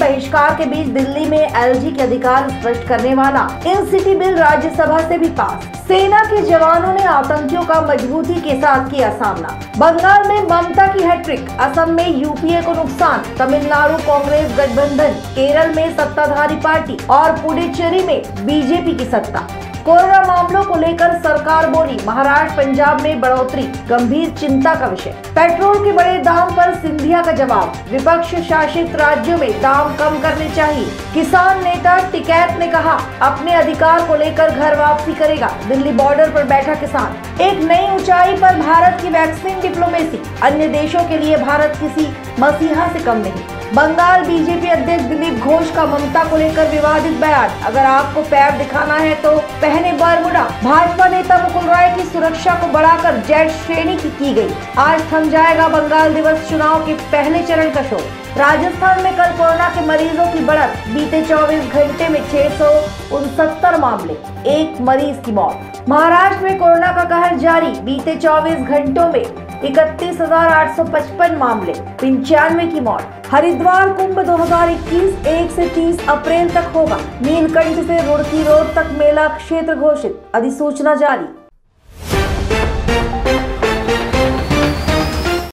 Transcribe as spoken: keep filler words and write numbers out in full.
बहिष्कार के बीच दिल्ली में एलजी के अधिकार स्पष्ट करने वाला इन सिटी बिल राज्यसभा से भी पास। सेना के जवानों ने आतंकियों का मजबूती के साथ किया सामना। बंगाल में ममता की हैट्रिक, असम में यूपीए को नुकसान, तमिलनाडु कांग्रेस गठबंधन, केरल में सत्ताधारी पार्टी और पुडुचेरी में बीजेपी की सत्ता। कोरोना मामलों को लेकर सरकार बोली, महाराष्ट्र पंजाब में बढ़ोतरी गंभीर चिंता का विषय। पेट्रोल के बड़े दाम पर सिंधिया का जवाब, विपक्ष शासित राज्यों में दाम कम करने चाहिए। किसान नेता टिकैत ने कहा अपने अधिकार को लेकर घर वापसी करेगा, दिल्ली बॉर्डर पर बैठा किसान। एक नई ऊंचाई पर भारत की वैक्सीन डिप्लोमेसी, अन्य देशों के लिए भारत किसी मसीहा से कम नहीं। बंगाल बीजेपी अध्यक्ष दिलीप घोष का ममता को लेकर विवादित बयान, अगर आपको पैर दिखाना है तो पहने बरमुडा। भाजपा नेता मुकुल राय की सुरक्षा को बढ़ाकर जेड श्रेणी की की गई। आज थम जाएगा बंगाल दिवस चुनाव के पहले चरण का शोर। राजस्थान में कल कोरोना के मरीजों की बढ़त, बीते चौबीस घंटे में छह सौ उनसत्तर मामले, एक मरीज की मौत। महाराष्ट्र में कोरोना का कहर जारी, बीते चौबीस घंटों में इकतीस हजार आठ सौ पचपन मामले, पंचानवे की मौत। हरिद्वार कुंभ दो हजार इक्कीस एक से तीस अप्रैल तक होगा। नीलकंठ से रुड़की रोड तक मेला क्षेत्र घोषित, अधिसूचना जारी।